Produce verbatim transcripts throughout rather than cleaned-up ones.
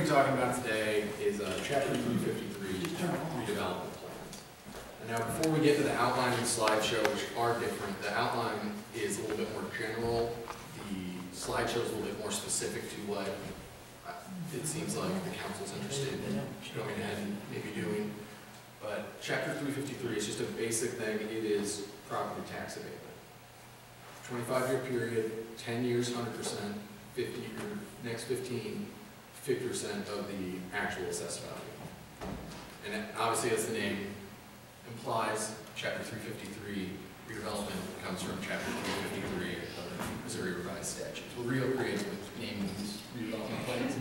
talking about today is uh, Chapter three fifty-three, redevelopment plans. And now, before we get to the outline and slideshow, which are different, the outline is a little bit more general. The slideshow is a little bit more specific to what uh, it seems like the council's interested in going ahead and maybe doing. But Chapter three fifty-three is just a basic thing. It is property tax abatement. twenty-five year period, ten years, one hundred percent, fifty year, next fifteen, fifty percent of the actual assessed value. And it, obviously, as the name implies, Chapter three fifty-three redevelopment comes from Chapter three fifty-three of the Missouri Revised Statutes. We're real creative with naming these redevelopment plans.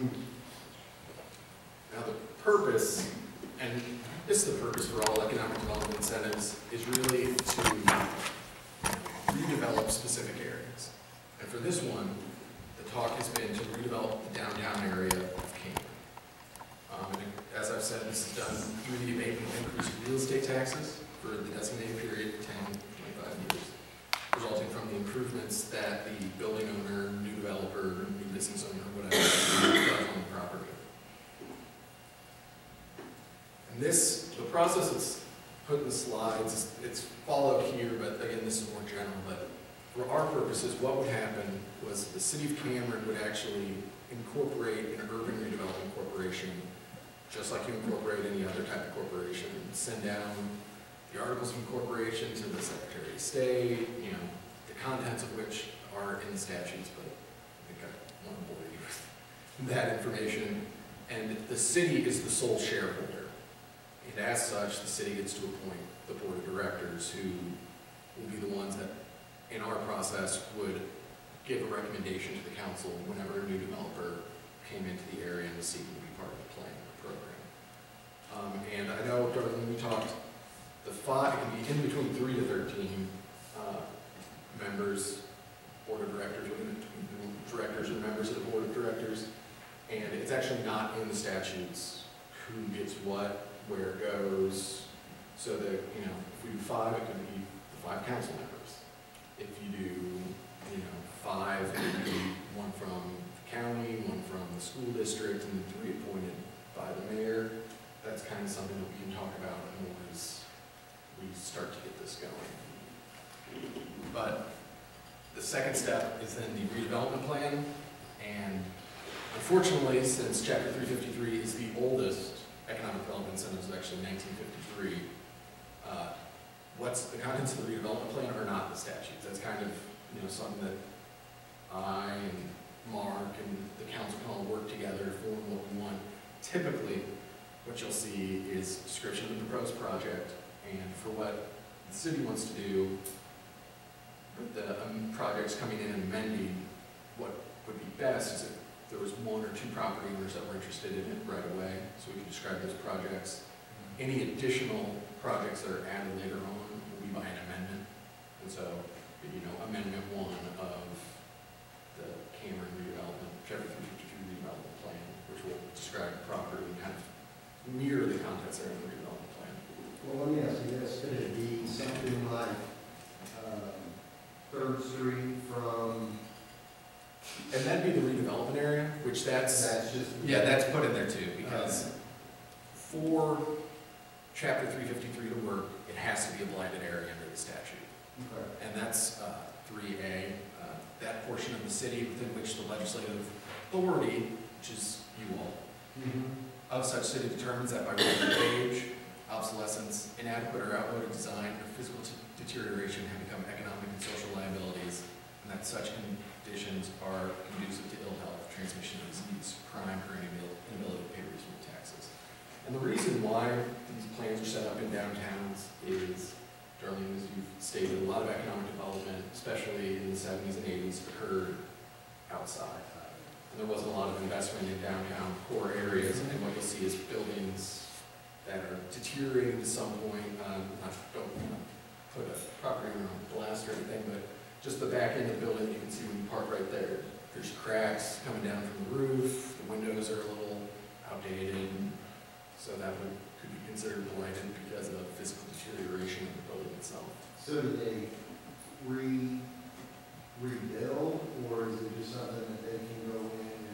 Now, the purpose, and this is the purpose for all economic development incentives, is really to redevelop specific areas. And for this one, the talk has been to redevelop the downtown area of Camden. Um, and as I've said, this is done through the abatement of increased real estate taxes for the designated period, ten, twenty-five years, resulting from the improvements that the building owner, new developer, new business owner, whatever, does on the property. And this, the process that's put in the slides, it's followed here, but again, this is more general. But for our purposes, what would happen was the city of Cameron would actually incorporate an urban redevelopment corporation, just like you incorporate any other type of corporation, and send down the articles of incorporation to the Secretary of State, you know, the contents of which are in the statutes, but I think I want to bore you with that information. And the city is the sole shareholder. And as such, the city gets to appoint the board of directors, who will be the ones that, in our process, would give a recommendation to the council whenever a new developer came into the area and was seeking to be part of the plan or program. Um, and I know, Darlene, when we talked, the five, it can be in between three to thirteen uh, members, board of directors, or directors and members of the board of directors. And it's actually not in the statutes who gets what, where it goes, so that, you know, if we do five, it could be the five council members. If you do, you know, five, it could be one from the county, one from the school district, and then three appointed by the mayor. That's kind of something that we can talk about more as we start to get this going. But the second step is then the redevelopment plan, and unfortunately, since Chapter three fifty-three is the oldest economic development incentives of actually nineteen fifty-three, uh, what's the contents of the redevelopment plan are not in the statutes. That's kind of, you know, something that I and Mark and the council can all work together to form what we want. Typically, what you'll see is description of the proposed project, and for what the city wants to do with the um, projects coming in and amending, what would be best is if there was one or two property owners that were interested in it right away, so we can describe those projects. Any additional projects that are added later on will be by an amendment. And so, you know, amendment one of the Cameron redevelopment, Chapter three fifty-two redevelopment plan, which will describe the property and kind of mirror the contents that are in the redevelopment plan. Well, let me ask you this, could it be something like um, Third Street from... And that'd be the redevelopment area, which that's, That's just... yeah, that's put in there too, because for Chapter three fifty-three to work, it has to be a blighted area under the statute. Okay. And that's uh, three A, uh, that portion of the city within which the legislative authority, which is you all, Mm-hmm. of such city determines that by reason of age, obsolescence, inadequate or outmoded design, or physical deterioration have become economic and social liabilities, and that such conditions are conducive to ill health, transmission of disease, crime, or inability to pay reasonable taxes. And the reason why these plans are set up in downtowns is, Darlene, as you've stated, a lot of economic development, especially in the seventies and eighties, occurred outside. And there wasn't a lot of investment in downtown core areas, and what you'll see is buildings that are deteriorating to some point. Um, I don't want to put a property owner on blast or anything, but just the back end of the building, you can see when you park right there, there's cracks coming down from the roof, the windows are a little outdated, so that would, could be considered blighted because of physical deterioration of the building itself. So do they re, rebuild, or is it just something that they can go in if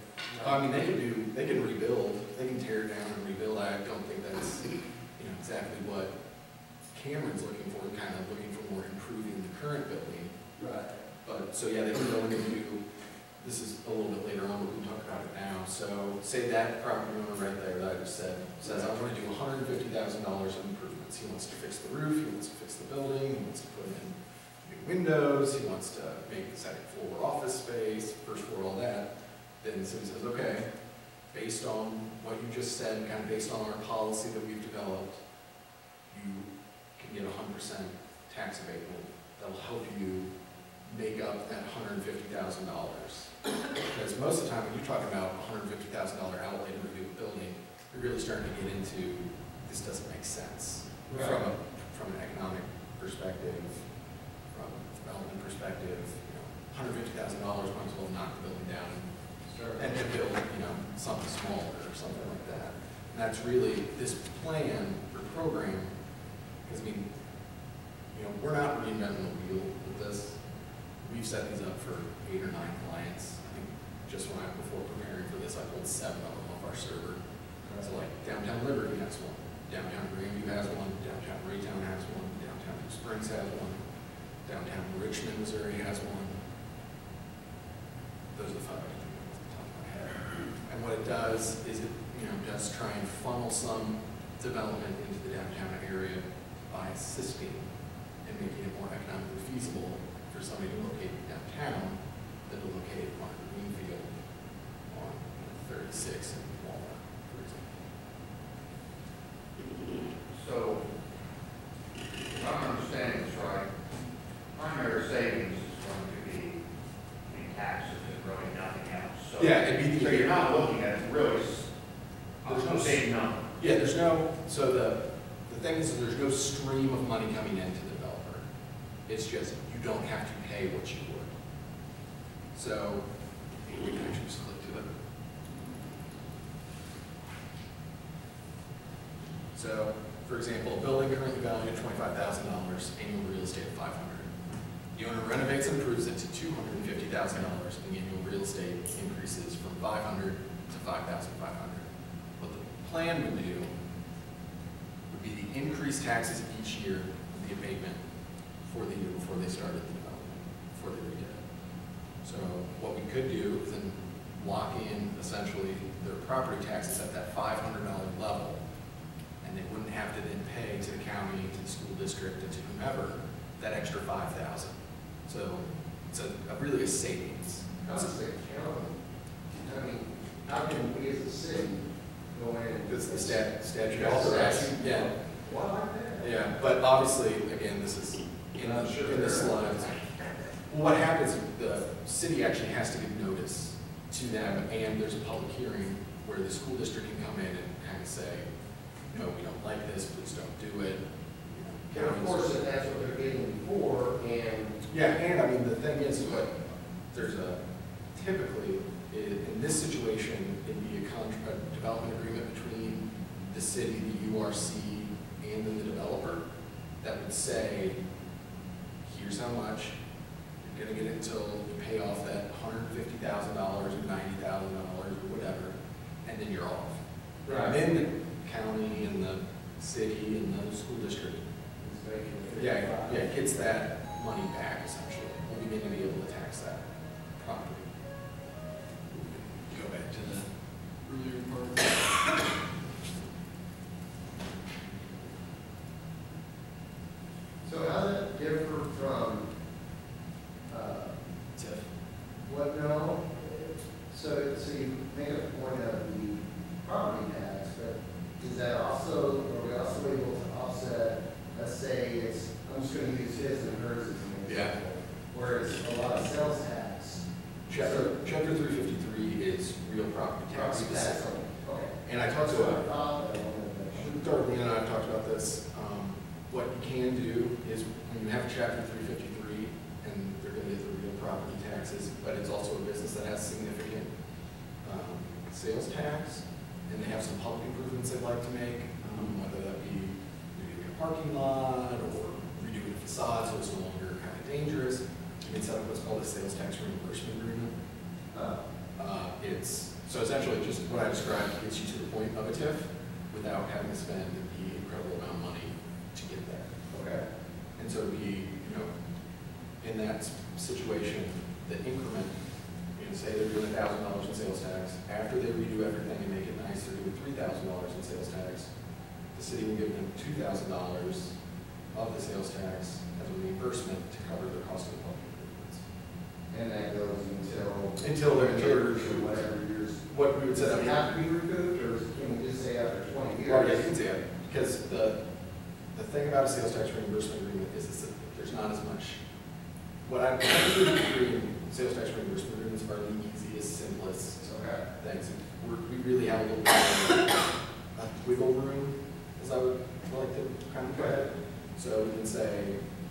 I mean, they can do, they can rebuild, they can tear down and rebuild. I don't think that's, you know, exactly what Cameron's looking for, kind of looking for more improving the current building. Right. But, so yeah, they can go in and do, this is a little bit later on, but we can talk about it now. So, say that property owner right there that I just said, says, I want to do one hundred fifty thousand dollars of improvements. He wants to fix the roof, he wants to fix the building, he wants to put in new windows, he wants to make the second floor office space, first floor, all that. Then the city says, okay, based on what you just said, kind of based on our policy that we've developed, you can get one hundred percent tax abatement. That'll help you make up that one hundred fifty thousand dollars. Because most of the time, when you're talking about one hundred fifty thousand dollars outlay to redo a building, you're really starting to get into, this doesn't make sense. Right. From a, from an economic perspective, from a development perspective, you know, one hundred fifty thousand dollars might as well knock the building down and to build, you know, something smaller or something like that. And that's really this plan or program, because I mean, you know, we're not reinventing the wheel with this. We've set these up for eight or nine clients. I think just when I, before preparing for this, I pulled seven of them off our server. So like downtown Liberty has one, downtown Grandview has one, downtown Raytown has one, downtown New Springs has one, downtown Richmond, Missouri has one. Those are the five I can think of off the top of my head. And what it does is it, you know, does try and funnel some development into the downtown area by assisting and making it more economically feasible for somebody to locate downtown than to locate on Greenfield on thirty-six in Walnut, for example. So, if I'm understanding this right, primary savings is going to be in taxes and really nothing else. So, Yeah, it'd be so the, you're not looking at really s- There's no a big number. yeah, there's no, so the, the thing is, that there's no stream of money coming into the developer. It's just, you don't have to pay what you would. So, we can actually just click to it. So, for example, a building currently valued at twenty-five thousand dollars, annual real estate of five hundred dollars. The owner renovates and improves it to two hundred fifty thousand dollars, and the annual real estate increases from five hundred dollars to five thousand five hundred dollars. What the plan would do would be the increased taxes each year of the abatement for the year before they started the development, before they redid it. So what we could do is then lock in essentially their property taxes at that five hundred dollar level, and they wouldn't have to then pay to the county, to the school district, and to whomever that extra five thousand. So it's a, a really a savings. How does the county, I mean, how can we as a city go in and? It's the stat, statute That's authorized. statute. Yeah, Why like that? yeah, but obviously, again, this is in Not the, sure in the there. slides. Well, what happens, the city actually has to give notice to them, and there's a public hearing where the school district can come in and kind of say, no, we don't like this, please don't do it. You know, And of course, if that's what they're getting for, and Yeah, and I mean, the thing is, what, there's a, typically, i- in this situation, it'd be a contract, a development agreement between the city, the U R C, and then the developer that would say, here's how much, you're gonna get it until you pay off that one hundred fifty thousand dollars or ninety thousand dollars or whatever, and then you're off. Right. And then the county and the city and the school district, it's making it yeah, fifty-five. yeah, gets that money back essentially. We'll begin to be able to tax that property. Go back to the earlier part. So how does that differ from, uh, TIF. what, no, so, so you make a point of the property tax, but is that also, are we also able to offset, let's say it's, I'm just gonna use his and hers as an Yeah. example, where it's a lot of sales tax. Chapter, chapter three fifty-three is real property tax Property tax, specific. okay. And I talked That's to what I a, thought, but I wanted to make sure. Darlene and I have talked about this. Um, what you can do is when you have chapter three fifty-three, and they're gonna get the real property taxes, but it's also a business that has significant, um, sales tax, and they have some public improvements they'd like to make, um, whether that be redoing a parking lot or redoing a facade so it's no longer kind of dangerous. You can set up what's called a sales tax reimbursement agreement. Uh, Uh, it's, so essentially just what I described gets you to the point of a TIF without having to spend the incredible amount of money to get there. Okay. And so it'd be, you know, in that situation, the increment, you know, say they're doing a thousand dollars in sales tax, after they redo everything and make it nice, they're doing three thousand dollars in sales tax. The city will give them two thousand dollars of the sales tax as a reimbursement to cover the cost of the public improvements. And that goes until. Until they're years or whatever years. What we would set Does up. it have to be recouped, or can we just say after twenty years? Well, yeah, you can say it, because the, the thing about a sales tax reimbursement agreement is, is that there's not as much, what I, what I really agree in sales tax reimbursement agreements are the easiest, simplest Okay. things. We're, we really have a little bit of a wiggle room, as I would like to kind of put it. So we can say,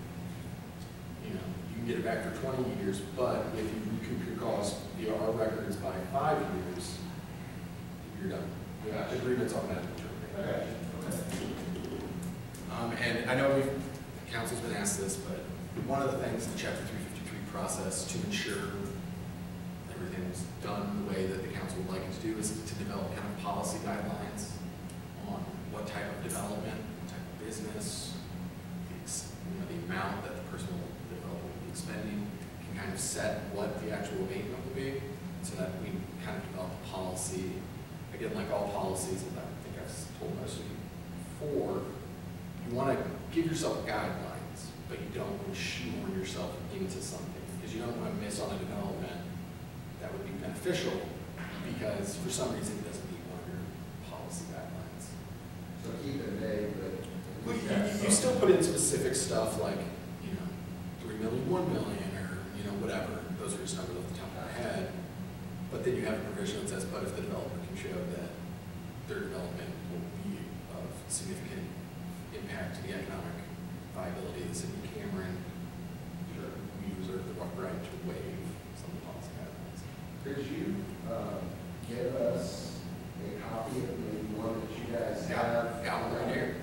you know, you can get it back for twenty years, but if you recoup your cost via our records by five years, you're done. The Gotcha. agreement's automatically terminated. Okay. Um, and I know we've, the council's been asked this, but one of the things in the chapter three fifty-three process to ensure everything's done the way that the council would like it to do is to develop kind of policy guidelines on what type of development, what type of business, the, ex- you know, the amount that the person will develop will be expending, can kind of set what the actual abatement will be, so that we kind of develop a policy. Again, like all policies, and I think I've told most of you before, you want to give yourself guidelines, but you don't want to shoehorn yourself into something, because you don't want to miss on a development that would be beneficial, because for some reason it doesn't meet one of your policy guidelines. So keep it vague, but. Well, you, you, you still put in specific stuff like, you know, three million, one million, or, you know, whatever. Those are just numbers off the top of my head. But then you have a provision that says, but if the developer can show that their development will be of significant impact to the economic viability of the city of Cameron, sure, we reserve the right to waive some of the policy guidelines. Could you, um, give us a copy of maybe one that you guys have? Yeah, one right here.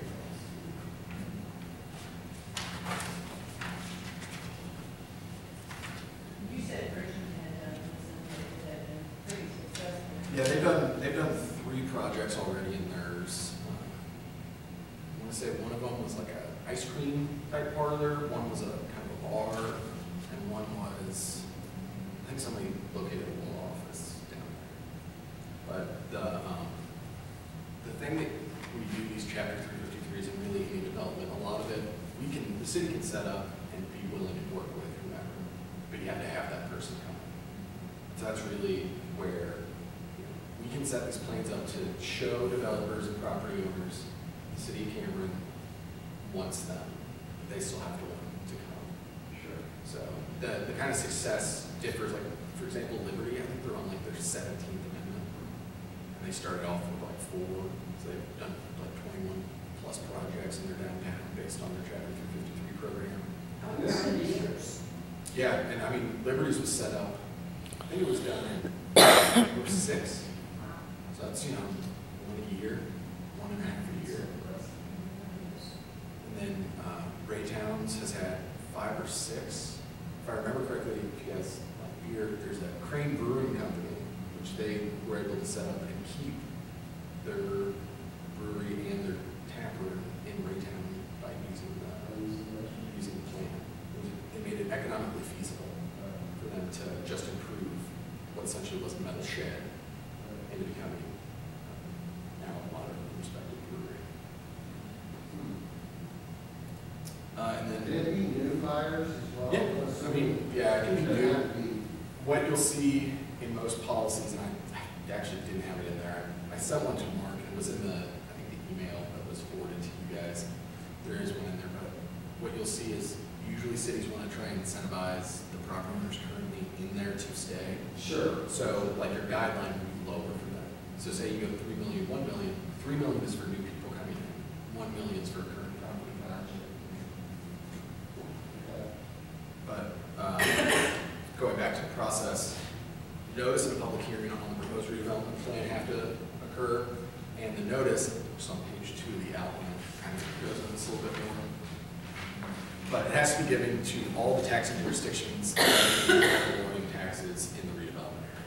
You said Richmond had done this and had been pretty successful. Yeah, they've done, they've done three projects already in theirs. Um, I want to say one of them was like a ice cream type parlor, one was a kind of a bar, and one was, I think somebody located a law office down there. But the, um, the thing that we do these chapter three fifty-threes and really any development, a lot of it, we can, the city can set up and be willing to work with whoever, but you have to have that person come. So that's really where, you know, we can set these plans up to show developers and property owners, the city of Cameron wants them, but they still have to want to come. Sure. So the, the kind of success differs, like, for example, Liberty, I think they're on like their seventeenth amendment. And they started off with like four, so they've done like twenty-one plus projects in their downtown based on their chapter three fifty-three program. Yeah, and I mean, Liberty's was set up, I think it was done in oh six. So that's, you know, one a year, one and a half a year. And then uh, Raytowns has had five or six. If I remember correctly, if you guys like beer, there's a Crane Brewing Company, which they were able to set up and keep their brewery and their tap room in Raytown by using the, using the plan. It was- They made it economically feasible for them to just improve what essentially was a metal shed into becoming uh, now a modern respected brewery. Uh, and then. Could it be new fires as well? Yeah, I mean, yeah, it can be Doesn't new. have to be- What you'll see in most policies, and I I actually didn't have it in there, I sent one to Mark, and it was in the, I think the email that was forwarded to you guys. There is one in there, but what you'll see is usually cities want to try and incentivize the property owners currently in there to stay. Sure. So like your guideline would be lower for that. So say you go three million, one million, three million is for new people coming in, one million is for current property. Gotcha. Okay. But um, going back to the process, notice and a public hearing on the proposed redevelopment plan have to occur, and the notice, which is on page two of the outline, kind of goes into this a little bit more. But it has to be given to all the taxing jurisdictions that are awarding taxes in the redevelopment area.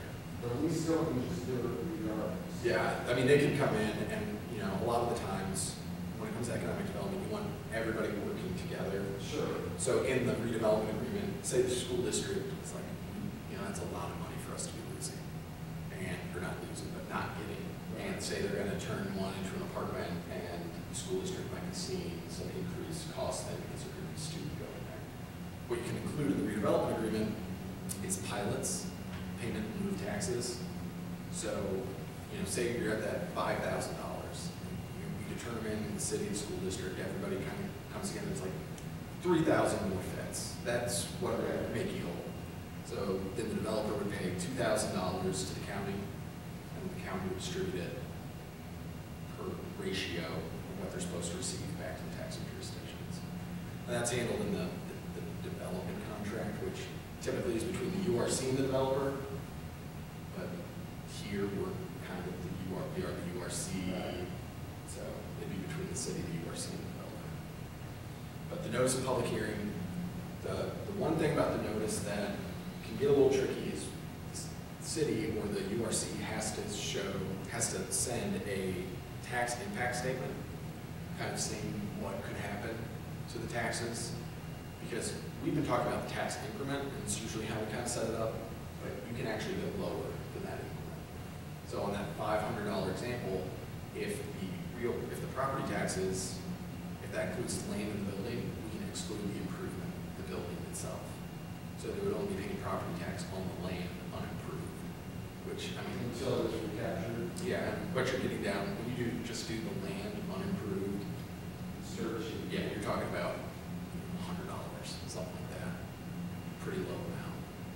But we still can just do it regardless. Yeah, I mean, they can come in and, you know, a lot of the times, when it comes to economic development, you want everybody working together. Sure. So in the redevelopment agreement, say the school district is like, you know, that's a lot of money for us to be losing. And, or not losing, but not getting. And say they're gonna turn one into an apartment, and the school district might be seeing some increased cost then because there's gonna be student going there. What you can include in the redevelopment agreement is pilots, payment in lieu of taxes. So, you know, say you're at that five thousand dollars, you, you determine in the city and school district, everybody kind of comes together, it's like three thousand more fits. That's what would make you whole. So then the developer would pay two thousand dollars to the county, and the county would distribute it per ratio of what they're supposed to receive back to the taxing jurisdictions. And that's handled in the, the, the development contract, which typically is between the U R C and the developer. But here we're kind of the U R, we are the U R C, so it'd be between the city, the U R C, and the developer. But the notice of public hearing, the, the one thing about the notice that can get a little tricky is the city or the U R C has to show, has to send a tax impact statement, kind of saying what could happen to the taxes. Because we've been talking about the tax increment, and it's usually how we kind of set it up, but you can actually go lower than that increment. So on that five hundred dollar example, if the real, if the property taxes, if that includes the land in the building, we can exclude the improvement, the building itself. So they would only pay property tax on the land unimproved, which, I mean. Until it's recaptured. Yeah, but you're getting down, when you do, just do the land unimproved, Search. yeah, you're talking about a hundred dollars, something like that. Pretty low amount.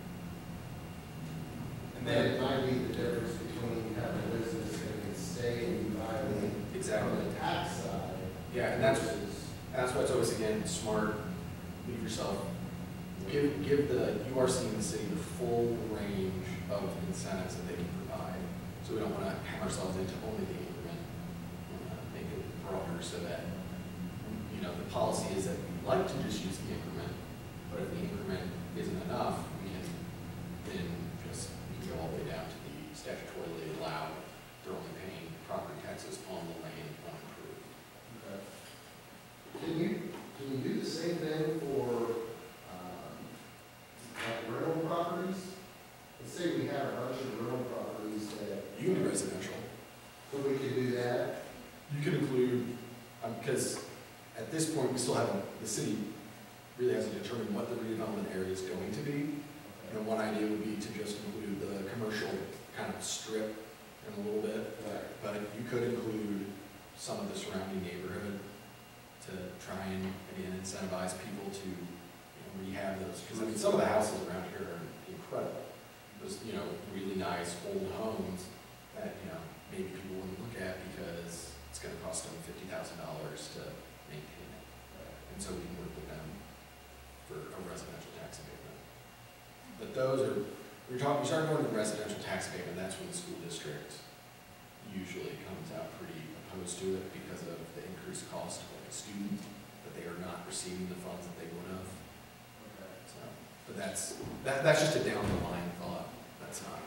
And then it might be the difference between having a business that can stay and buy the. Exactly. On the tax side. Yeah, and that's, versus- that's why it's always, again, smart, leave yourself, give, give the U R C and the city the full range of incentives that they can provide. So we don't want to have ourselves into only the increment, we want to make it broader so that, you know, the policy is that we like to just use the increment, but if the increment isn't enough, we can then just, we can go all the way down to the statutorily allowed, they're only paying property taxes on the land unimproved. Okay. Can you, can you do the same thing for, um, like rental properties? Let's say we have a bunch of rental properties that. You can do residential. So we could do that? You could include, um, because at this point, we still haven't, the city really hasn't determined what the redevelopment area is going to be. And one idea would be to just include the commercial kind of strip in a little bit, Right. but you could include some of the surrounding neighborhood to try and, again, incentivize people to, you know, rehab those. Because, I mean, some of the houses around here are incredible. Those, you know, really nice old homes that, you know, maybe people wouldn't look at because it's gonna cost them fifty thousand dollars to maintain it. And so we can work with them for a residential tax abatement. But those are, we're talking, we start going to residential tax abatement, that's when the school district usually comes out pretty opposed to it because of the increased cost of like a student, that they are not receiving the funds that they would have. Okay. So, but that's, that, that's just a down the line thought, that's not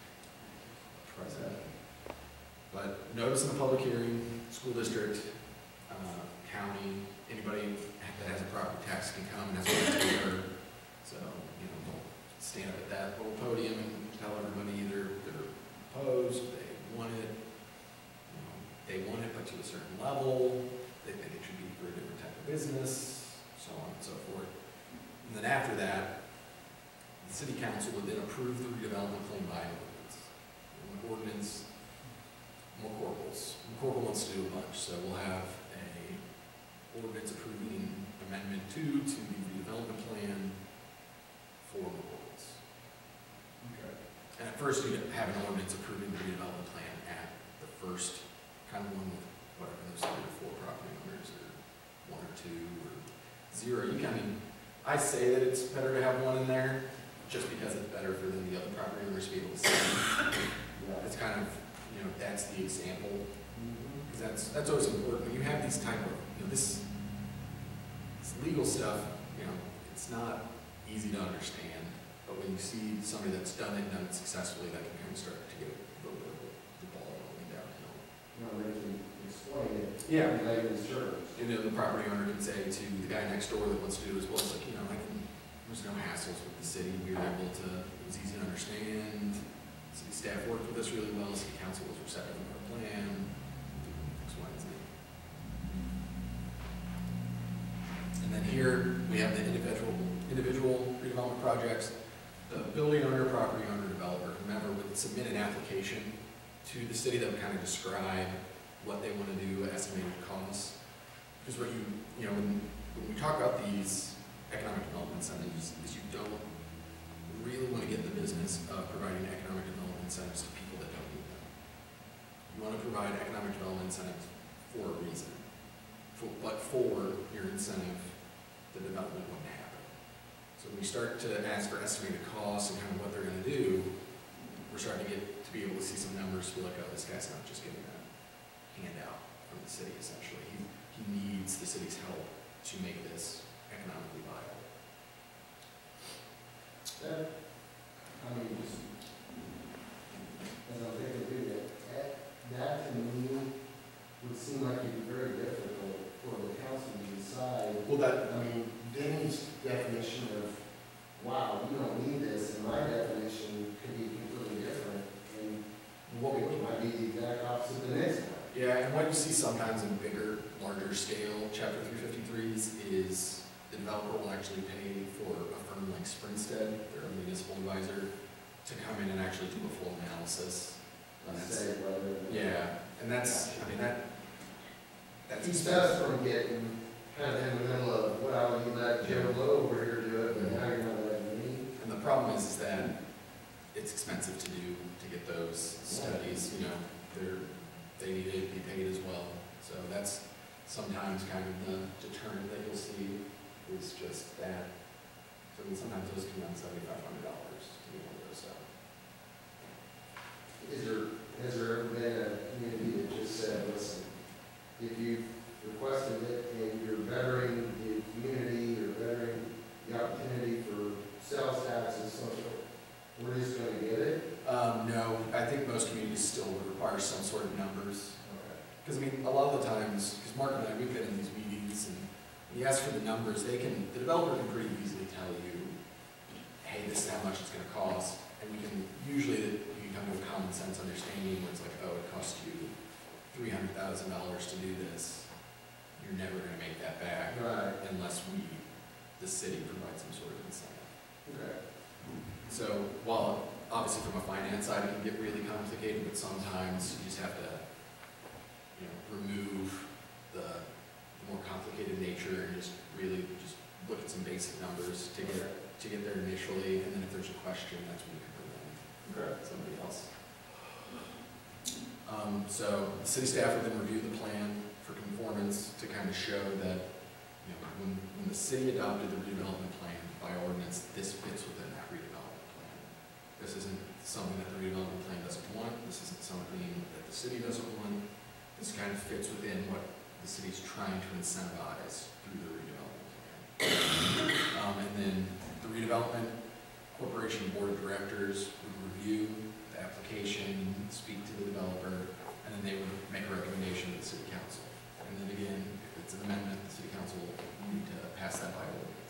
present. But notice in the public hearing, school district, uh, county, anybody that has a property tax can come and has a right to be heard. So, you know, don't stand up at that little podium and tell everybody either they're opposed, they want it, you know, they want it but to a certain level, they think it should be for a different type of business, so on and so forth. And then after that, the city council would then approve the redevelopment plan by an ordinance. And the ordinance, McCorkle's, McCorkle wants to do a bunch, so we'll have a ordinance approving amendment two to the redevelopment plan for McCorkle's. Okay. And at first, you'd have an ordinance approving the redevelopment plan at the first kind of one with whatever those three or four property owners, or one or two, or zero. You kind of, I say that it's better to have one in there, just because it's better for then the other property owners to be able to see. Yeah. It's kind of, you know, that's the example, Mhm. because that's, that's always important. When you have these type of, you know, this, this legal stuff, you know, it's not easy to understand. But when you see somebody that's done it, done it successfully, that can kind of start to get a little bit of the ball rolling downhill. You know, they can explain it. Yeah. in layman's terms. You know, the property owner can say to the guy next door that wants to do it as well, it's like, you know, I can, there's no hassles with the city, we were able to, it was easy to understand. City staff worked with us really well, city council was receptive of our plan, X, Y, and Z. And then here, we have the individual, individual redevelopment projects. The building owner, property owner, developer, whomever would submit an application to the city that would kind of describe what they want to do, estimated costs. Because what you, you know, when, when we talk about these economic development incentives, is you don't really want to get in the business of providing economic development incentives to people that don't need them. You want to provide economic development incentives for a reason. For, but for your incentive, the development wouldn't happen. So when we start to ask for estimated costs and kind of what they're going to do, we're starting to get to be able to see some numbers to be like, oh, this guy's not just getting a handout from the city, essentially. He, he needs the city's help to make this economically viable. That, I mean, just, as I'm thinking through that, that, that to me would seem like it'd be very difficult for the council to decide. Well, that, I mean, Denny's definition of, wow, you don't need this, and my definition could be completely different, and what we, it might be the exact opposite of the next one. yeah, and what you see sometimes in bigger, larger scale chapter three fifty-threes is the developer will actually pay for a firm like Springstead, their municipal advisor, to come in and actually do a full analysis. And that's- Say whether. Yeah, and that's, I mean, that, that's Keeps expensive. us from getting kind of in the middle of, well, you let Joe Blow over here do it, but now you're not letting me. And the problem is, is that it's expensive to do, to get those studies, you know, they're, they need to be paid as well. So that's sometimes kind of the deterrent that you'll see is just that. So I mean, sometimes those can run seventy-five hundred dollars to do one of those stuff. Is there, has there ever been a community that just said, listen, if you requested it and you're bettering the community, you're bettering the opportunity for sales taxes, social, we're just gonna get it? Um, no, I think most communities still would require some sort of numbers. Okay. Because I mean, a lot of the times, because Mark and I, we've been in these meetings, and when you ask for the numbers, they can, the developer can pretty easily tell you, hey, this is how much it's gonna cost, and we can, usually, you come to a common sense understanding where it's like, oh, it costs you three hundred thousand dollars to do this, you're never gonna make that back Right. unless we, the city, provide some sort of incentive. Okay. So, while obviously from a finance side, it can get really complicated, but sometimes you just have to, you know, remove the more complicated nature and just really just look at some basic numbers to get, to get there initially, and then if there's a question, that's when you can bring in Okay. somebody else. Um, so, the city staff would then review the plan for conformance to kind of show that, you know, when, when the city adopted the redevelopment plan by ordinance, this fits within that redevelopment plan. This isn't something that the redevelopment plan doesn't want, this isn't something that the city doesn't want, this kind of fits within what the city's trying to incentivize through the redevelopment plan. Um, and then the redevelopment corporation board of directors would review the application, speak to the developer, and then they would make a recommendation to the city council. And then again, if it's an amendment, the city council will need to pass that by ordinance.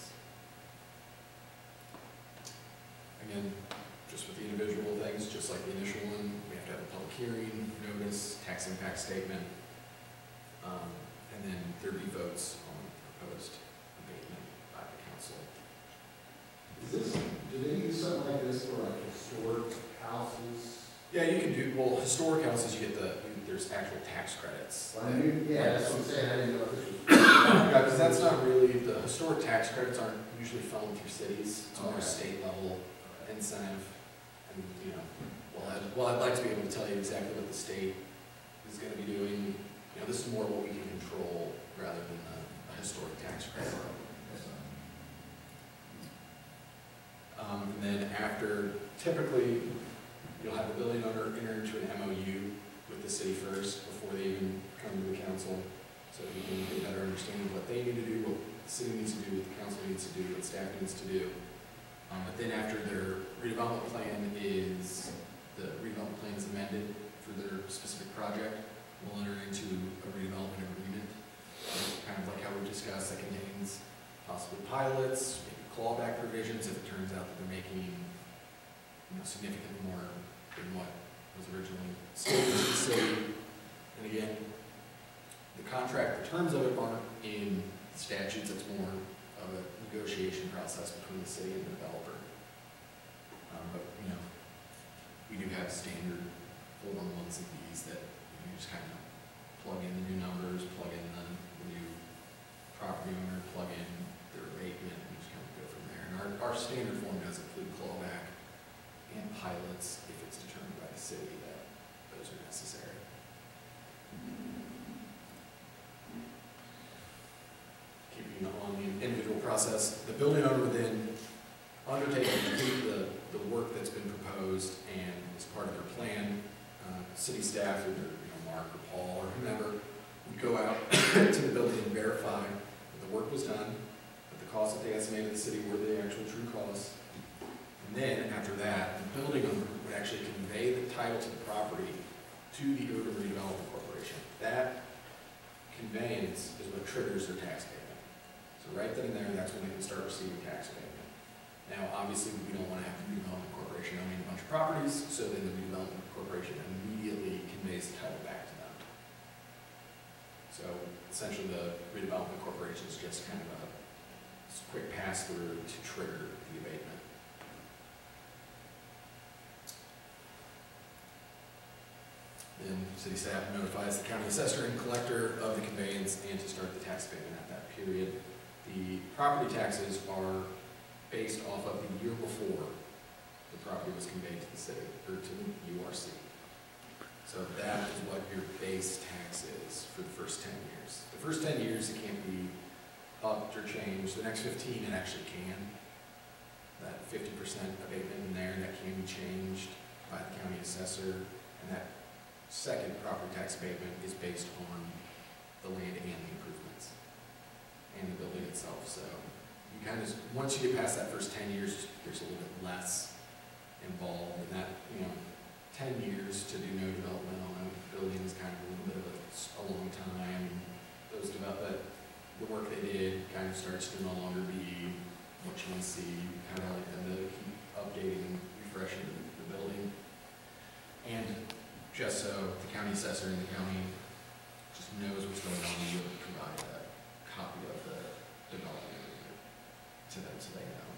Again, just with the individual things, just like the initial one, we have to have a public hearing, notice, tax impact statement, um, and then there be votes on proposed abatement by the council. Is this, do they use something like this for like historic houses? Yeah, you can do, well, historic houses, you get the, there's actual tax credits. Well, I knew, yeah, that's what I'm saying, I didn't know if this was. Yeah, because that's not really, the historic tax credits aren't usually funneled through cities, it's more Okay. state level incentive. And, you know, well, I'd, well, I'd like to be able to tell you exactly what the state is gonna be doing. You know, this is more what we can control rather than a, a historic tax credit. Um, and then after, typically, you'll have the building owner enter into an M O U with the city first before they even come to the council. So you can get a better understanding of what they need to do, what the city needs to do, what the council needs to do, what staff needs to do. Um, but then after their redevelopment plan is, the redevelopment plan is amended for their specific project, we'll enter into a redevelopment agreement, kind of like how we discussed, that contains possible pilots, maybe clawback provisions if it turns out that they're making, you know, significantly more than what was originally stated to the city. And again, the contract, the terms of it aren't in statutes, it's more of a negotiation process between the city and the developer. Um, but, you know, we do have standard form ones of these that you just kind of plug in the new numbers, plug in the, the new property owner, plug in their abatement, and just kind of go from there. And our, our standard form does include clawback and pilots if it's determined by the city that those are necessary. Keeping on the individual process, the building owner would then undertake and complete the, the work that's been proposed, and as part of their plan, uh, city staff, either you know, Mark or Paul or whomever, would go out to the building and verify that the work was done, that the costs that they estimated the city were the actual true costs. And then, after that, the building owner would actually convey the title to the property to the Urban Redevelopment Corporation. That conveyance is what triggers their tax payment. So right then and there, that's when they can start receiving tax payment. Now, obviously, we don't want to have the redevelopment corporation owning a bunch of properties, so then the redevelopment corporation immediately conveys the title back to them. So essentially, the redevelopment corporation is just kind of a quick pass-through to trigger the abatement. Then city staff notifies the county assessor and collector of the conveyance and to start the tax payment at that period. The property taxes are based off of the year before the property was conveyed to the city, or to the U R C. So that is what your base tax is for the first ten years. The first ten years, it can't be upped or changed. The next fifteen, it actually can. That fifty percent abatement in there, that can be changed by the county assessor. And that second property tax abatement is based on the land and the improvements and the building itself. So you kind of, once you get past that first ten years, there's a little bit less involved, and that, you know, ten years to do no development on a building is kind of a little bit of a, a long time. Those develop, but the work they did kind of starts to no longer be what you want to see. Kind of like them to keep updating and refreshing the building. And just so the county assessor and the county just knows what's going on, we would provide a copy of the development agreement to them so they know.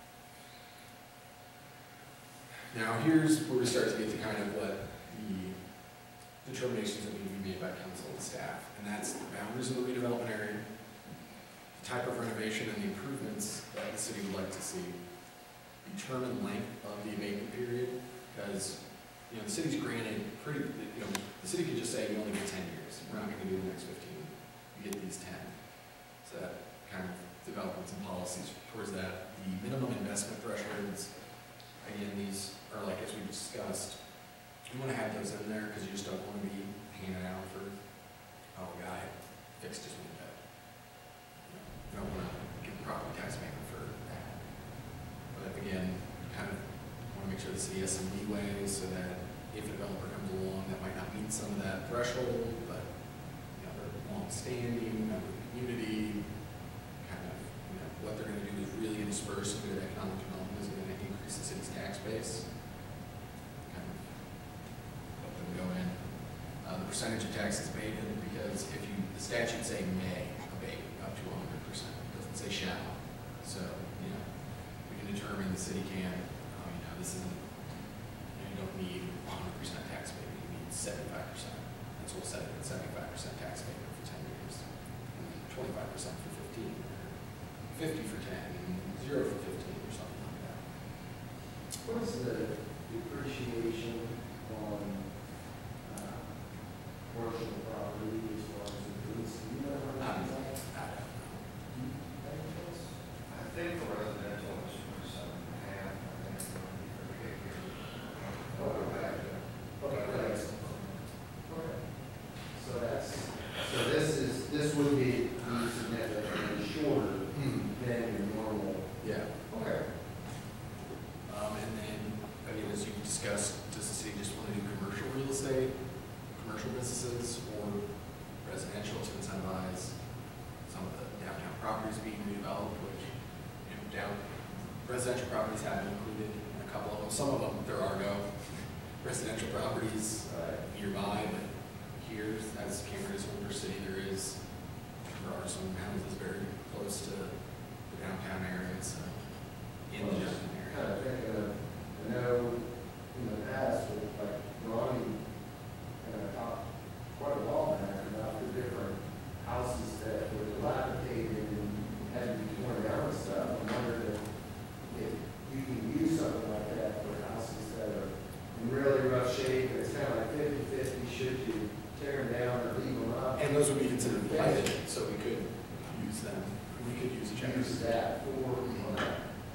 Now here's where we start to get to kind of what the determinations that need to be made by council and staff, and that's the boundaries of the redevelopment area, the type of renovation and the improvements that the city would like to see, determine length of the abatement period, because you know the city's granted pretty, you know, the city could just say you only get ten years, we're not going to do the next fifteen, you get these ten. So that kind of developments and policies towards that. The minimum investment thresholds, again, these are like, as we discussed, you want to have those in there because you just don't want to be handing out for, oh, a guy fixed his window. You know, you don't want to give property tax payment for that. But again, you kind of want to make sure the city has some leeway so that if a developer comes along that might not meet some of that threshold, but you know, they're long-standing, member of the community, kind of, you know, what they're going to do is really going to spur some good economic development, is going to increase the city's tax base. Kind of let them go in. Uh, the percentage of taxes abated, because if you, the statute say may abate up to one hundred percent, it doesn't say shall. So, you know, we can determine the city can, oh, you know, this isn't, you know, you don't need one hundred percent tax abatement, you need seventy-five percent. And so we'll set it at seventy-five percent tax abatement for ten years, and then twenty-five percent for fifteen, or fifty for ten, and zero for fifteen, or something like that. What is the depreciation on uh, commercial property as far as the goods? Do you know how I much don't is that? I don't know. I think for residential, it's twenty-seven and a half, I think it's going to be for figure. Okay. Okay, thanks. Okay. So that's, so this is, this would be significantly shorter Hmm. than your normal. Yeah. Okay. down, residential properties have been included in a couple of them. Some of them, there are no residential properties Right. nearby, but here, as Cameron is an older city, there is, there are some houses very close to the downtown area, so, in the downtown area. Kind of thinking of, I know in the past, with like Ronnie, and I talked quite a while back about the different houses that were dilapidated and had to be torn down and stuff. I wondered if, if you can use something like that for houses that are in really rough shape, and it's kind of like fifty-fifty, should you tear them down or leave them up? And those would be considered blighted, so we could use them, we could use each Use that for, uh,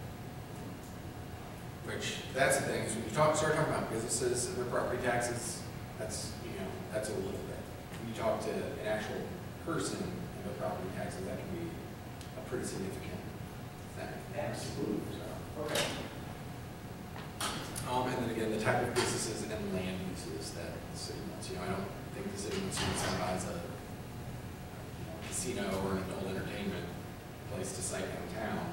Which, that's the thing, is when you talk, start talking about businesses and their property taxes, that's, you know, that's a little bit. When you talk to an actual person and their property taxes, that can be a pretty significant thing. absolute, so, okay. Um, and then again, the type of businesses and land uses that the city wants, you know, I don't think the city wants to incentivize a you know, casino or an adult entertainment place to site downtown.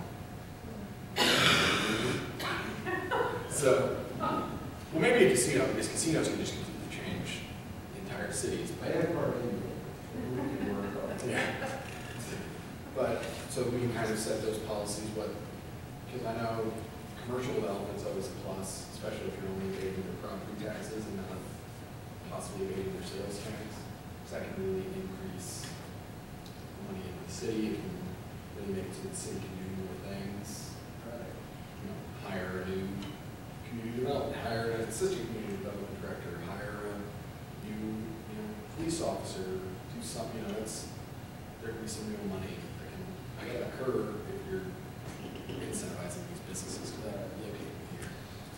So, well, maybe a casino, because casinos can just completely change the entire cities, I but, have part in it, we can work on it. yeah. But, so we can kind of set those policies, what, because I know commercial development's always a plus, especially if you're only evading their property taxes and not possibly evading their sales tax. Because that can really increase money in the city, it can really make it so the city can do more things. Right. You know, hire a new community development, hire an assistant community development director, hire a new, you know, police officer, do something, you know, it's, there can be some real money that can, I can occur if you're incentivizing these businesses to locate here.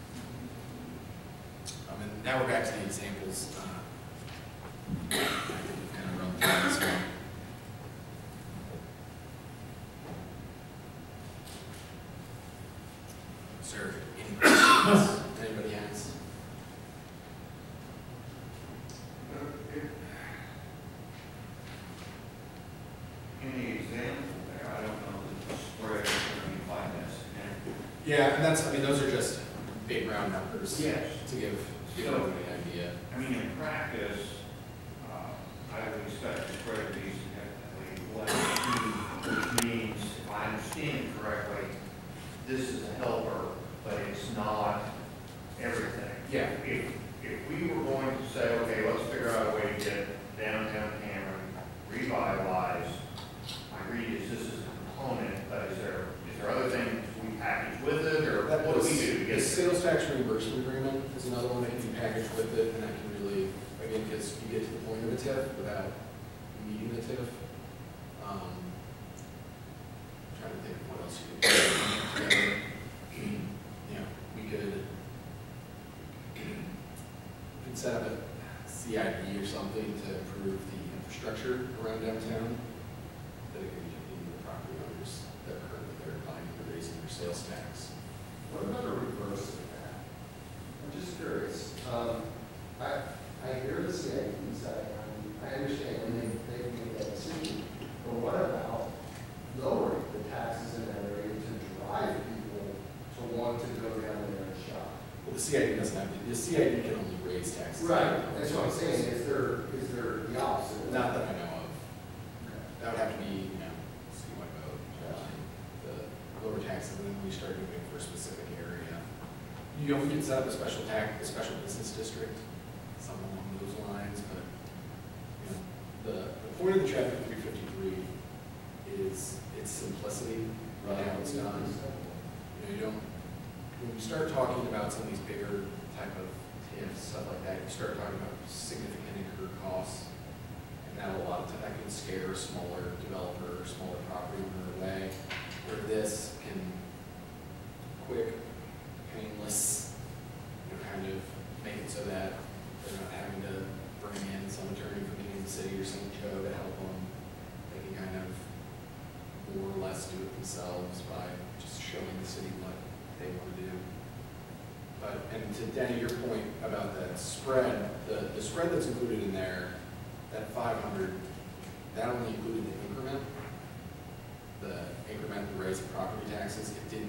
Um, and now we're back to the examples, uh, I think we've kind of run through this one. Is there any questions anybody has? Any example there? I don't know the spread, where you find this. Yeah, and that's, I mean, those are just big round numbers. Yes. To give, give everybody an idea. I mean, in practice, uh, I would expect the spread to be significantly less, which means, if I understand correctly, this is a helper, but it's not everything. Yeah. If, if we were going to say, okay, let's figure out a way to get downtown Cameron revitalized, I read is this is a component, but is there, is there other things we package with it, or That what do was- we do to The get? sales tax reimbursement agreement is another one that can be packaged with it, and that can really, again, because you get to the point of a T I F without meeting the T I F. Um, trying to think of what else you could do together. You know, we could, we could set up a C I D or something to improve the infrastructure around downtown, that it could be convenient to the property owners that are currently there buying and raising their sales tax. What about a reverse of that? I'm just curious. Um, I, I hear the sayings, I, I understand, and they, they make that decision. But what about lowering the taxes in that area to drive people to want to go down there and shop? Well, the C I D doesn't have, the C I D can only raise taxes. That's what I'm saying. Is there, is there the opposite? Not that I know of. Okay. That would have to be, you know, citywide vote, um, the lower taxes, and then we start moving for a specific area. You know, we could set up a special tax, a special business district, something along those lines, but, you know, the, the point of the chapter three fifty-three is its simplicity, really how it's done. You know, you don't, when you start talking about some of these bigger type of T I Fs, stuff like that, you start talking about significant incurred costs. And that a lot of time, that can scare a smaller developer, or smaller property owner away, where this can quick, painless, you know, kind of make it so that they're not having to bring in some attorney from the city or Saint Joe to help them. They can kind of more or less do it themselves by just showing the city what they want to do. But, and to Danny, your point about that spread, the, the spread that's included in there, that five hundred, that only included the increment, the increment, the raise of property taxes. It didn't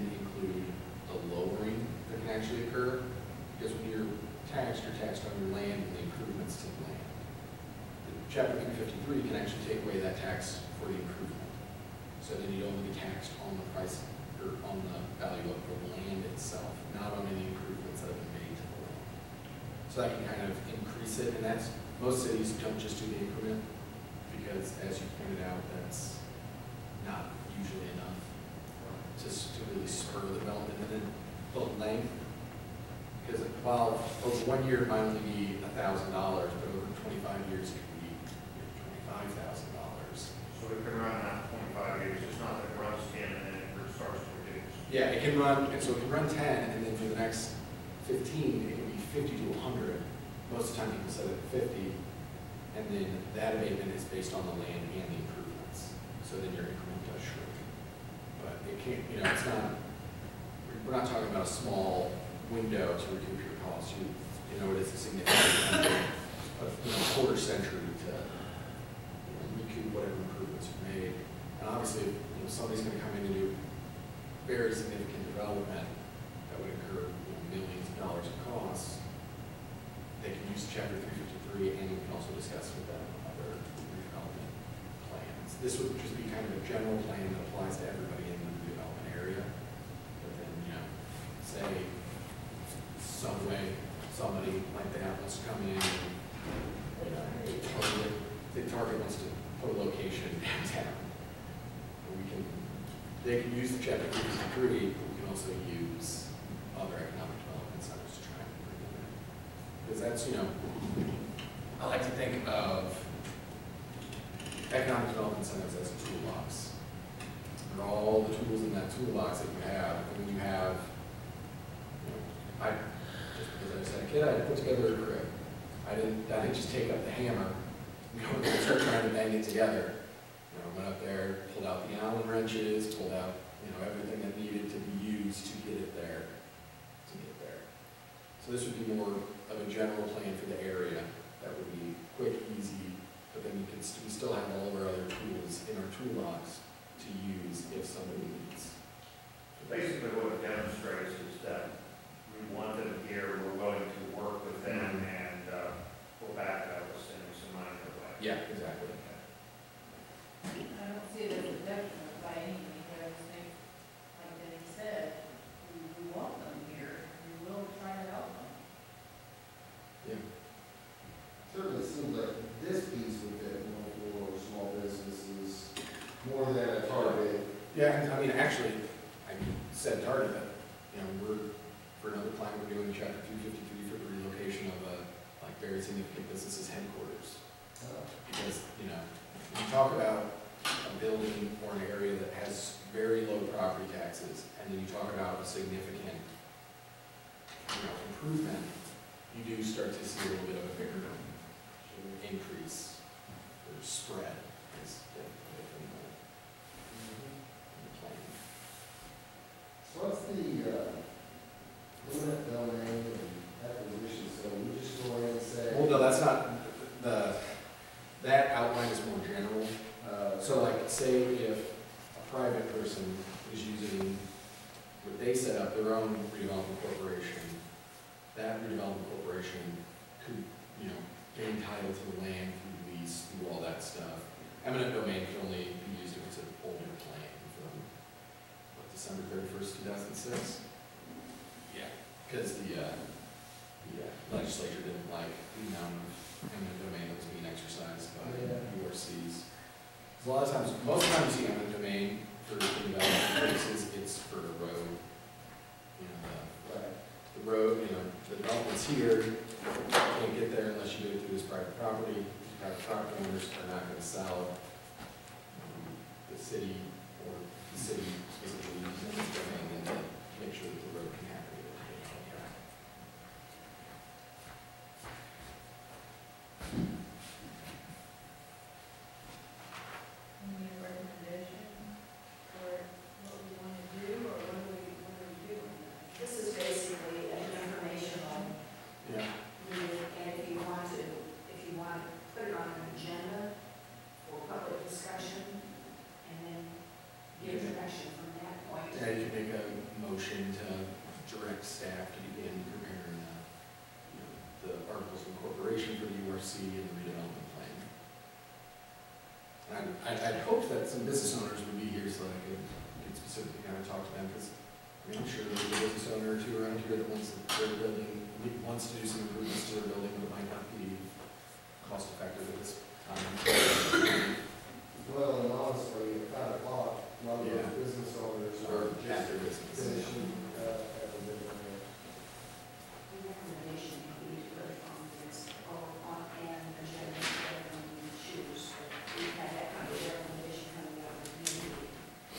the land and the improvements to the land. Chapter three fifty-three can actually take away that tax for the improvement. So then you'd only be taxed on the price, or on the value of the land itself, not on any improvements that have been made to the land. So that can kind of increase it, and that's, most cities don't just do the increment, because as you pointed out, that's not usually enough to, s- to really spur the development. And then the length, because while over one year it might only be a thousand dollars, but over twenty-five years it could be twenty-five thousand dollars. So it can run out twenty-five years, it's not that it runs ten and then it starts to reduce. Yeah, it can run, and so it can run ten, and then for the next fifteen, it can be fifty to a hundred. Most of the time people set it at fifty, and then that abatement is based on the land and the improvements. So then your increment does shrink. But it can't, you know, it's not, we're not talking about a small window to recoup your costs. You, you know, it is a significant, a you know, quarter century to you know, recoup whatever improvements are made. And obviously, if, you know, somebody's gonna come in and do very significant development that would incur, you know, millions of dollars in costs, they can use chapter three fifty-three, and you can also discuss with them other redevelopment plans. This would just be kind of a general plan that applies to everybody in the redevelopment area. But then, you know, say some way, somebody like that wants to come in and, you know, target, the target wants to put a location downtown. And we can, they can use the chapter three fifty-three, but we can also use other economic development centers to try and bring them in. Because that's, you know, I like to think of economic development centers as a toolbox. There are all the tools in that toolbox that you have, and when you have, you know, I, just because I was a kid, I put together a crib. I didn't, I didn't just take up the hammer, you know, and start trying to bang it together. You know, went up there, pulled out the Allen wrenches, pulled out, you know, everything that needed to be used to get it there, to get there. So this would be more of a general plan for the area that would be quick, easy, but then we can, st- we still have all of our other tools in our toolbox to use if somebody needs. Basically, what it demonstrates is that we want them here, we're willing to work with them, and uh, we'll back it up with sending some money their way. Yeah, exactly. I don't see it as a detriment by any means, I just think, like Denny said, we, we want them here, we will try to help them. Yeah. Certainly seems like this piece would fit more for small businesses, more than a Target. Yeah, and I mean, actually, I said target that, you know, we're, for another plan, we're doing chapter two fifty-three for the relocation of a, like, very significant business's headquarters. Uh, Because, you know, when you talk about a building or an area that has very low property taxes, and then you talk about a significant, you know, improvement, you do start to see a little bit of a bigger increase or spread is different in the, in the plan. So what's the, uh, eminent domain and acquisition, so we just go in and say. Well, no, that's not, the, that outline is more general. Uh, So like, say if a private person is using, what they set up, their own redevelopment corporation, that redevelopment corporation could, you know, gain title to the land through lease, through all that stuff. Eminent domain can only be used if it's an older plan from, what, December thirty-first, two thousand six? Yeah, because the, uh, the uh, legislature didn't like the amount of eminent domain that was being exercised by Yeah. U R Cs. A lot of times, most of the time you see eminent domain for development purposes, it's for a road. You know, the, Right. the road, you know, the development's here, you can't get there unless you do it through this private property. These private property owners are not gonna sell um, the city, or the city specifically using eminent domain, and to make sure that the road can happen. Any recommendation for what we want to do, or what do we, what do we do with that? This is basically an informational Yeah. meeting, and if you want to, if you want to put it on an agenda for public discussion, and then give direction from that point. Yeah, you can make a motion to direct staff to begin preparing, uh, you know, the, our articles of incorporation for the U R C and the redevelopment plan. And I'd, I'd hope that some business owners would be here so I could, could specifically kind of talk to them, because I mean, I'm sure there's a business owner or two around here that wants their building, wants to do some improvements to their building, but it might not be cost effective at this time. Well, and honestly, at five o'clock, a lot of Yeah. those business owners Or are after just business. finishing, uh, having their, uh, The recommendation that we need to put on this, or on an agenda, whatever we choose, but we've had that kind of recommendation coming out of the community.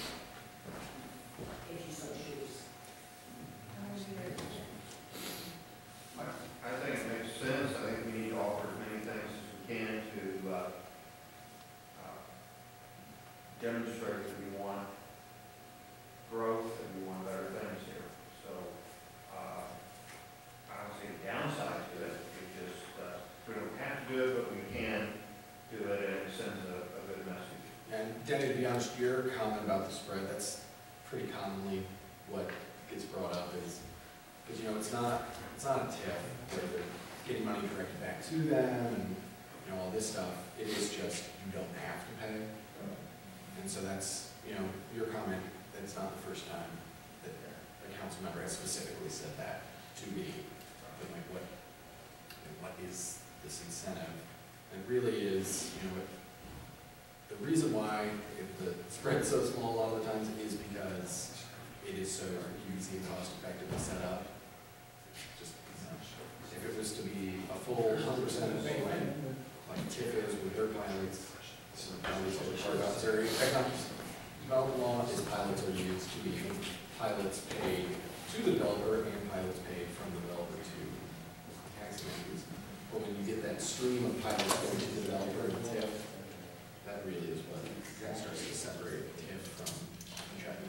If you so choose. How would you rate it? I I think it makes sense. I think we need to offer as many things as we can to uh, uh, demonstrate that we want growth and we want better things here. So uh, I don't see a downside to it. We just, uh, we don't have to do it, but we can do it, and it sends a a good message. And Denny, to be honest, your comment about the spread, that's pretty commonly what gets brought up is, because, you know, it's not, it's not a tip where they're getting money directed back to them and, you know, all this stuff. It is just, you don't have to pay. And so that's, you know, your comment, that's not the first time that a council member has specifically said that to me. But like, what, you know, what is this incentive? It really is, you know, it, the reason why if the spread's so small a lot of the times is because it is so easy and cost effective to set up. Just, you know, if it was to be a full hundred percent abatement, like TIF is with their pilots, so pilots are part of Missouri economic development law is pilots are used to be pilots paid to the developer and pilots paid from the developer to taxing entities. But when you get that stream of pilots going to the developer and TIF, that really is what starts to separate TIF from checking.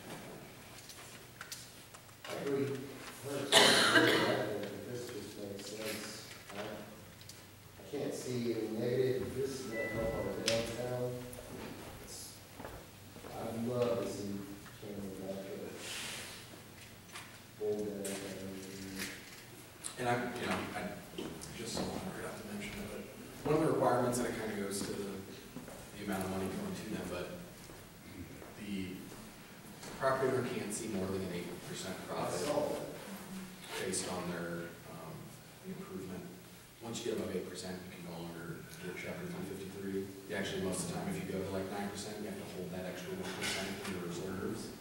I agree. This just makes sense. I I can't see any negative, if this is gonna help our downtown. It's- I'd love to see Cameron back at Full day and, And I, you know, I just forgot to mention it, but one of the requirements, and it kind of goes to the, the amount of money going to them, but the property owner can't see more than an eight percent profit based on their, um, improvement. Once you get above eight percent, you can no longer get chapter three fifty-three. You actually, most of the time, if you go to like nine percent, you have to hold that extra one percent in your reserves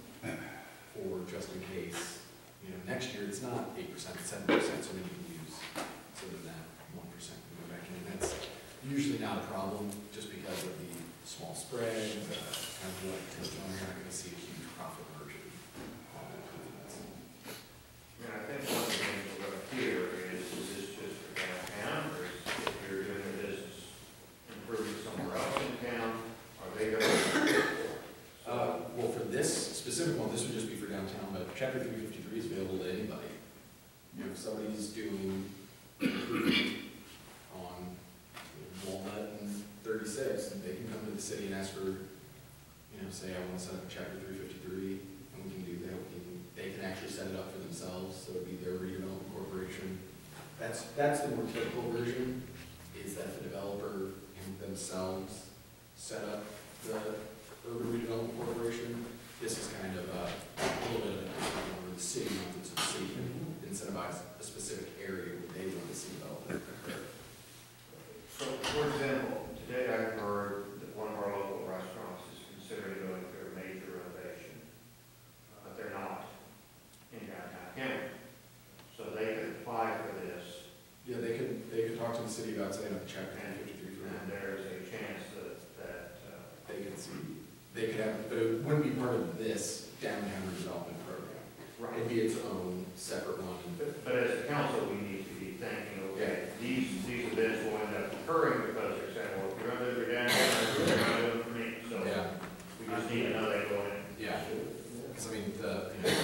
for just in case. You know, next year, it's not eight percent, it's seven percent, so then you can use sort of that one percent and go back in. And that's usually not a problem, just because of the small spread, the kind of like, you're not gonna see a huge profit margin on improvements. I mean, I think one of the things we're going to hear is, is this just for downtown, or is if you're doing a business improving somewhere else in town, are they going to? Uh, well, for this specific one, this would just be for downtown, but chapter three fifty-three is available to anybody. You know, if somebody's doing improvement on Walnut and thirty-six, and they can come to the city and ask for, you know, say, I want to set up a chapter three fifty-three, and we can do that, we can, they can actually set it up for themselves, so it'd be their redevelopment corporation. That's, that's the more typical version, is that the developer and themselves set up the urban redevelopment corporation. This is kind of a, a little bit of a different one, where the city wants it, so the city can incentivize a specific area where they want to see development occur. So, for example, today I heard that one of our local restaurants is considering going through a major renovation, but they're not in downtown Cameron. So they could apply for this, Yeah, they could, they could talk to the city about setting up a chapter and, fifty-three for and them. there's a chance that, that, uh, They could see, they could have, but it wouldn't be part of this downtown redevelopment program. It'd be its own separate one. But, but as a council, we need to be thinking, okay, these, these events will end up occurring because they're saying, well, if you're gonna do it downtown, you're gonna do it for me. So Yeah, we just need to know they go in. yeah, because I mean, the, you know,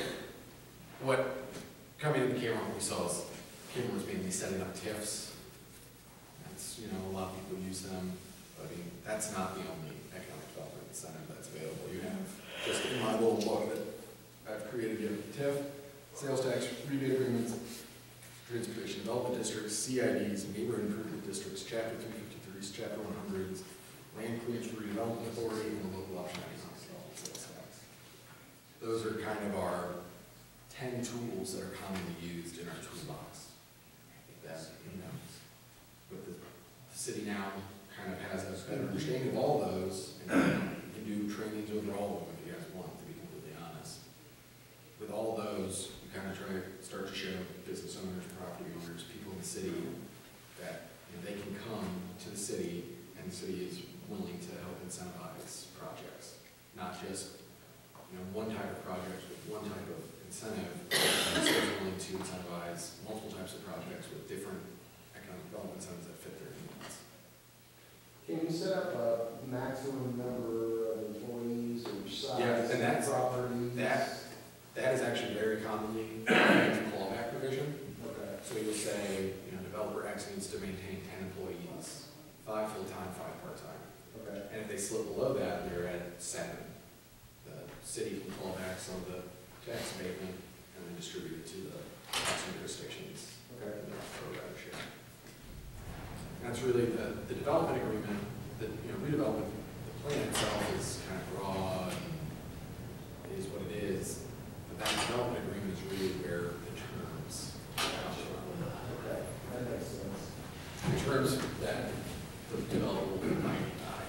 what, coming into Cameron, what we saw is Cameron was mainly setting up TIFs. That's, you know, a lot of people use them, but I mean, that's not the only economic development incentive that's available. You have, just in my little book that I've created, you have TIF, sales tax rebate agreements, transportation development districts, C I Ds, neighborhood improvement districts, chapter three fifty-threes, chapter one hundreds, land clearance redevelopment authority, and the local option economic development sales tax. Those are kind of our ten tools that are commonly used in our toolbox. That, you know, with the city now kind of has a better understanding of all those, and you can do trainings over all of them if you guys want, to be completely honest. With all those, you kind of try to start to show business owners, property owners, people in the city that, you know, they can come to the city and the city is willing to help incentivize projects, not just, you know, one type of project with one type of incentive. The city's willing to incentivize multiple types of projects with different economic development incentives that fit their needs. Can you set up a maximum number of employees or size? Yeah, and that's- of properties? that- That is actually very commonly used in the clawback provision. Okay. So you'll say, you know, developer X needs to maintain ten employees, five full-time, five part-time. Okay. And if they slip below that, they're at seven. The city can claw back some of the tax abatement and then distribute it to the taxing jurisdictions. Okay. And they'll pro rata share. And that's really the, the development agreement, the, you know, redevelopment, the plan itself is kind of broad, it is what it is. But that development agreement is really where the terms come from. Okay, that makes sense. The terms that the developer will might die,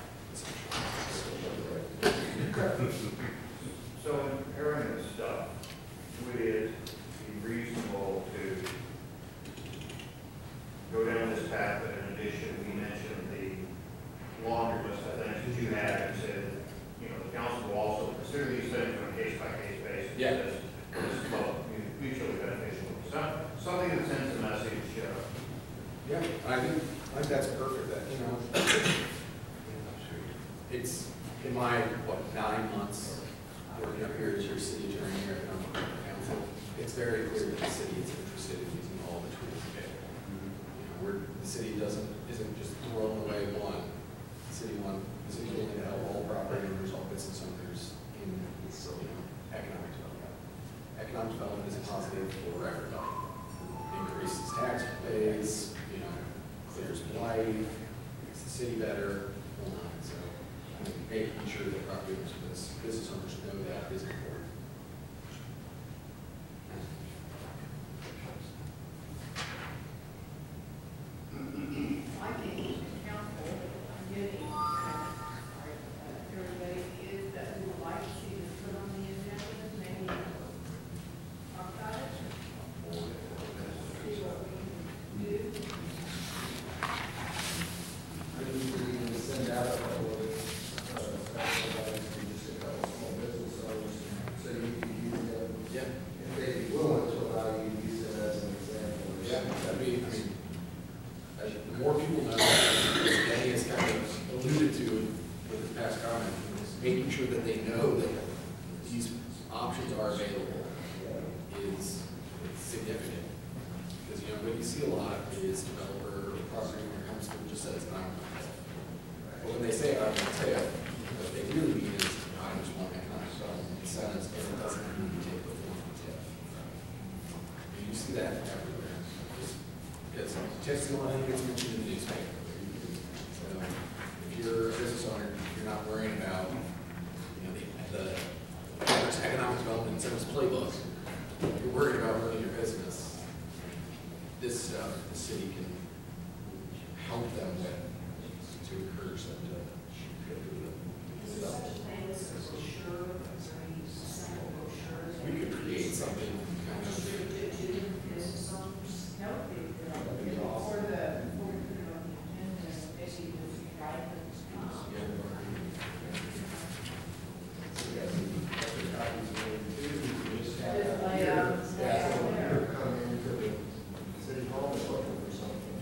essentially. So in comparing this stuff, would it be reasonable to go down this path, but in addition, we mentioned the laundry list of things that you had, and said, you know, the council will also consider these things on a case-by-case basis. Yeah. As, as well, mutually beneficial. So, something that sends a message, uh, Yeah, I think, I think that's perfect, that, you know, it's, in my, what, nine months working up here as your city attorney here at Economic Council, it's very clear that the city is interested in using all the tools available. You know, we're, the city doesn't, isn't just throwing away one. The city one, the city's willing to help all property owners, all business owners in, you know, economic development. Economic development is positive for everybody. It increases tax base, you know, clears blight, makes the city better, whole nine. So I think making sure that property owners and business owners know that is important. I think council, I'm getting, uh, everybody is that we would like to see this put on the agenda, maybe talk about it, see what we can do. I think we can send out a couple of, uh, special items to just a couple of small business owners, so you can use them. Yeah. If they'd be willing to allow you to use it as an example. Yeah, that'd be, I mean, as the more people know, as Danny has kind of alluded to with his past comment, is making sure that they know that these options are available is significant. Because, you know, what you see a lot is developer or property owner comes through and just says, I don't want TIF. But when they say, I don't want TIF, what they really mean is, I just want economic development incentives, and it doesn't mean you take the form of TIF. And you see that everywhere. Just because TIF's the only thing that gets mentioned in the newspaper. So if you're a business owner, you're not worrying about, you know, the, the economic development incentives playbook. You're worried about running your business. This stuff, the city can help them with to encourage them to go through the Is there such a thing as a brochure, is there any sample brochures? We could create something kind of. Distributed to business owners? That would be, uh, That'd be awesome. for the, before we put it on the agenda, maybe just write them. Yeah. So you guys can get your copies of it too, you can just have Just that lay here. out, lay Yeah, out someone there. here come into the city hall and looking for something.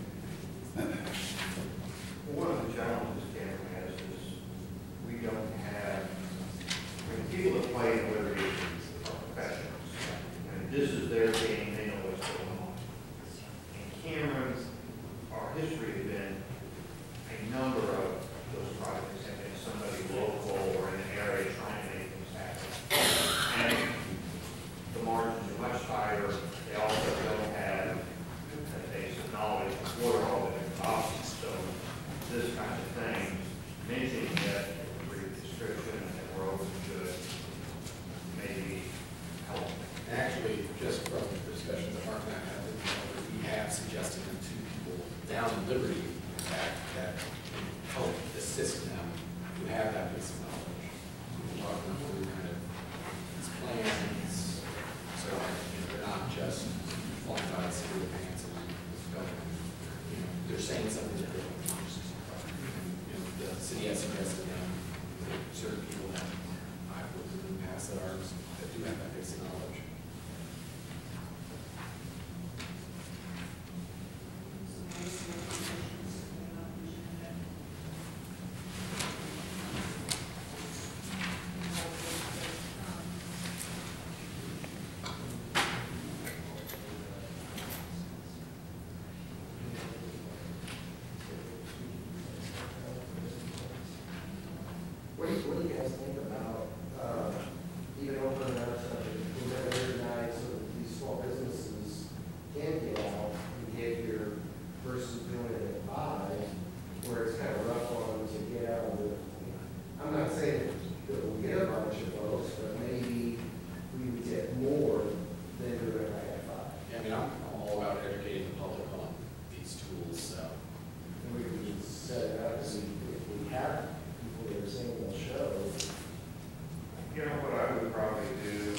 one of the challenges Cameron has is we don't have, I mean, people that play in Liberty are professionals. And have that basic knowledge. What do you, what do you guys think about, uh, even opening up something, we're gonna recognize so that these small businesses can get out and get here versus doing it at five, where it's kind of rough on them to get out of the, I'm not saying that we'll get a bunch of folks, but maybe we would get more than doing it at five. Yeah, I mean, I'm I'm all about educating the public on these tools, so. And we can set it up, and if we have people that are saying they'll show, You know what I would probably do,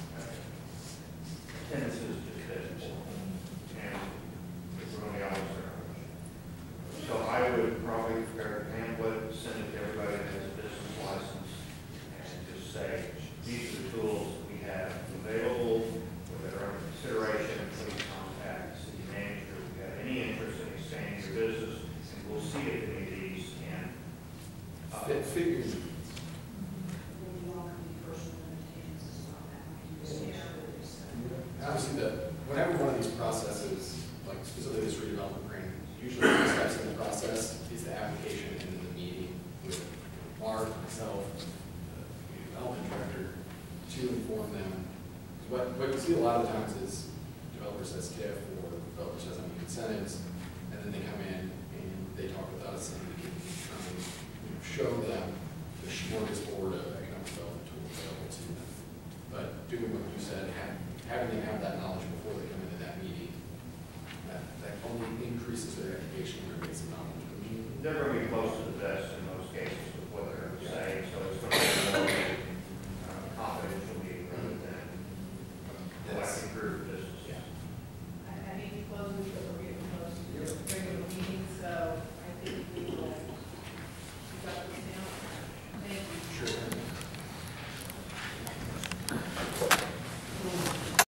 attendance is dependable, and it's really always there. So I would probably prepare a pamphlet, send it to everybody that has a business license, and just say, these are the tools that we have available, that are under consideration, please contact the city manager if you have any interest in expanding your business, and we'll see if any of these can. uh, Fit figures, Maybe longer than personal limitations is not that much. and obviously the, whenever one of these processes, like specifically this redevelopment grant, usually the steps in the process is the application and then the meeting with Mark, myself, the community development director, to inform them. What, what you see a lot of times is developer says TIF or developer says I'm incentives, and then they come in and they talk with us and we can try and, you know, show them the smorgasbord of economic development tools available to them. But doing what you said, have, having them have that knowledge before they come into that meeting, that, that only increases their education and their basic knowledge. They're going to be close to the best in those